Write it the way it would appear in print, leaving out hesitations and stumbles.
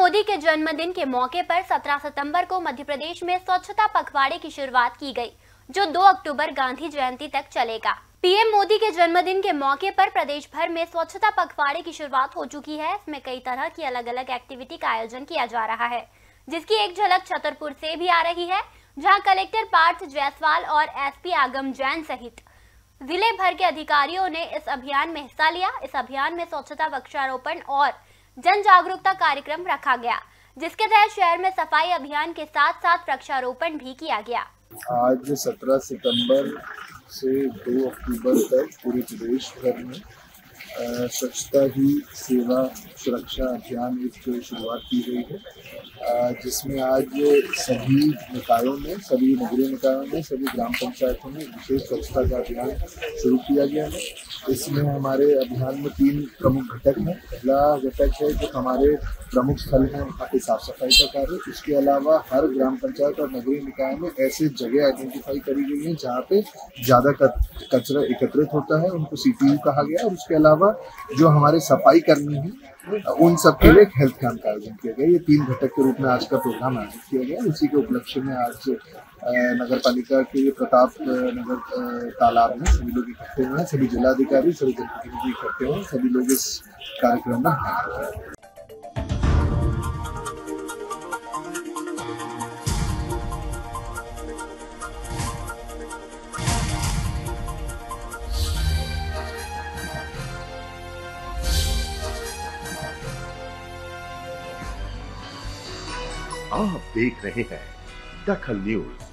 मोदी के जन्मदिन के मौके पर 17 सितंबर को मध्य प्रदेश में स्वच्छता पखवाड़े की शुरुआत की गई, जो 2 अक्टूबर गांधी जयंती तक चलेगा। पीएम मोदी के जन्मदिन के मौके पर प्रदेश भर में स्वच्छता पखवाड़े की शुरुआत हो चुकी है। इसमें कई तरह की अलग अलग एक्टिविटी का आयोजन किया जा रहा है, जिसकी एक झलक छतरपुर से भी आ रही है, जहां कलेक्टर पार्थ जायसवाल और एसपी आगम जैन सहित जिले भर के अधिकारियों ने इस अभियान में हिस्सा लिया। इस अभियान में स्वच्छता, वृक्षारोपण और जन जागरूकता कार्यक्रम रखा गया, जिसके तहत शहर में सफाई अभियान के साथ साथ वृक्षारोपण भी किया गया। आज 17 सितंबर से 2 अक्टूबर तक पूरे प्रदेश भर में स्वच्छता ही सेवा सुरक्षा अभियान की शुरुआत की गई है, जिसमें आज सभी निकायों में, सभी नगरीय निकायों में, सभी ग्राम पंचायतों में विशेष स्वच्छता का अभियान शुरू किया गया है। इसमें हमारे अभियान में 3 प्रमुख घटक हैं। पहला घटक है जो हमारे प्रमुख स्थल हैं, वहाँ पे साफ सफाई का कार्य। उसके अलावा हर ग्राम पंचायत और नगरीय निकाय में ऐसे जगह आइडेंटिफाई करी गई हैं जहाँ पे ज़्यादा कचरा एकत्रित होता है, उनको सीटीयू कहा गया। और उसके अलावा जो हमारे सफाई कर्मी हैं, उन सब के लिए एक हेल्थ कैंप का आयोजन किया गया। ये 3 घटक के रूप में आज का प्रोग्राम आयोजित किया गया। उसी के उपलक्ष्य में आज नगर पालिका के प्रताप नगर तालाब में सभी लोग इकट्ठे हुए हैं। सभी जिलाधिकारी, सभी जनप्रतिनिधि इकट्ठे हुए हैं। सभी लोग इस कार्यक्रम में भाग ले रहे हैं। आप देख रहे हैं दखल न्यूज।